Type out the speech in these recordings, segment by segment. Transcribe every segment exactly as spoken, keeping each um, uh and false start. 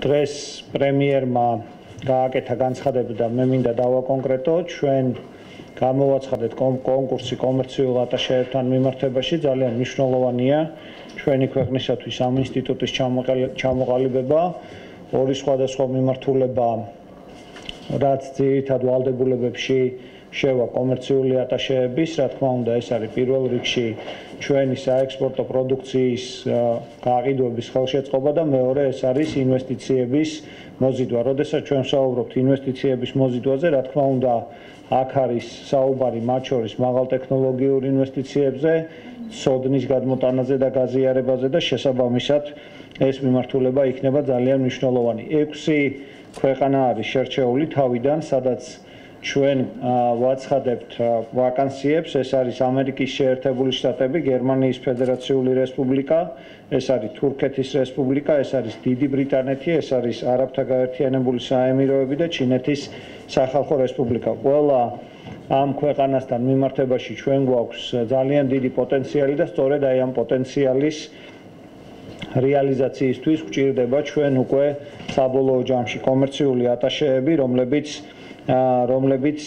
დღეს პრემიერმა გააკეთა განცხადები და მე მინდა დავაკონკრეტო, ჩვენ გამოვაცხადეთ კონკურსი კომერციულ ატაშეებთან მიმართებაში, ძალიან მნიშვნელოვანია ჩვენი ქვეყნისათვის ამ ინსტიტუტის ჩამოყალიბება, ორი სხვადასხვა მიმართულება, რაც ძირითად ვალდებულებებში შევა კომერციული ატაშეების, რა თქმა უნდა, ეს არის პირველ რიგში ჩვენი საექსპორტო პროდუქციის გაყიდვების ხელშეწყობა და მეორე ეს არის ინვესტიციების მოზიდვა. როდესაც ჩვენ ვსაუბრობთ ინვესტიციების მოზიდვაზე, რა თქმა უნდა, აქ არის საუბარი მათ შორის მაღალტექნოლოგიურ ინვესტიციებზე, სოდნის გადმოტანაზე და გაზიარებაზე და შესაბამისად ეს მიმართულება იქნება ძალიან მნიშვნელოვანი. ექვსი ქვეყანა არის შერჩეული თავიდან, სადაც ჩვენ ვაცხადებთ ვაკანსიებს, ეს არის ამერიკის შეერთებული შტატები, გერმანიის ფედერაციული რესპუბლიკა, ეს არის თურქეთის რესპუბლიკა, ეს არის დიდი ბრიტანეთი, ეს არის არაბთა გაერთიანებული საემიროები და ჩინეთის სახალხო რესპუბლიკა. ყველა ამ ქვეყანასთან მიმართებაში ჩვენ გვაქვს ძალიან დიდი პოტენციალი და სწორედ აი ამ პოტენციალის რეალიზაციისთვის გვჭირდება ჩვენ უკვე საბოლოო ჯამში კომერციული ატაშეები, რომლებიც რომლებიც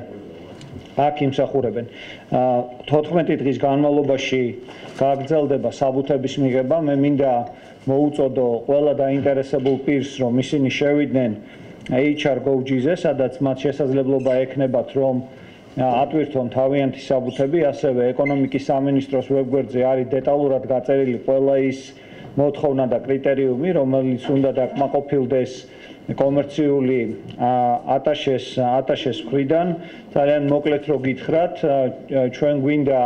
აქ იმსახურებენ. თოთხმეტი დღის განმავლობაში გაგრძელდება საბუთების მიღება. მე მინდა მოუწოდო ყველა დაინტერესებულ პირს, რომ ისინი შევიდნენ H R Gov G-ზე, სადაც მათ შესაძლებლობა ექნებათ, რომ ატვირთონ თავიანთი საბუთები, ასევე ეკონომიკის სამინისტროს ვებგვერდზე არის დეტალურად გაწერილი ყველა ის მოთხოვნა და კრიტერიუმი, რომელიც უნდა დაკმაყოფილდეს კომერციული ატაშეს ატაშეს მხრიდან. ძალიან მოკლედ რო გითხრათ, ჩვენ გვინდა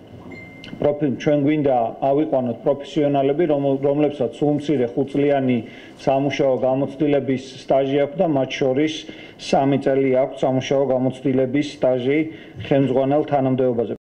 ჩვენ გვინდა ავიყვანოთ პროფესიონალები, რომლებსაც სულ მცირე ხუთწლიანი სამუშაო გამოცდილების სტაჟი აქვს და მათ შორის სამი წელი აქვს სამუშაო გამოცდილების სტაჟი ხელმძღვანელ თანამდებობაზე.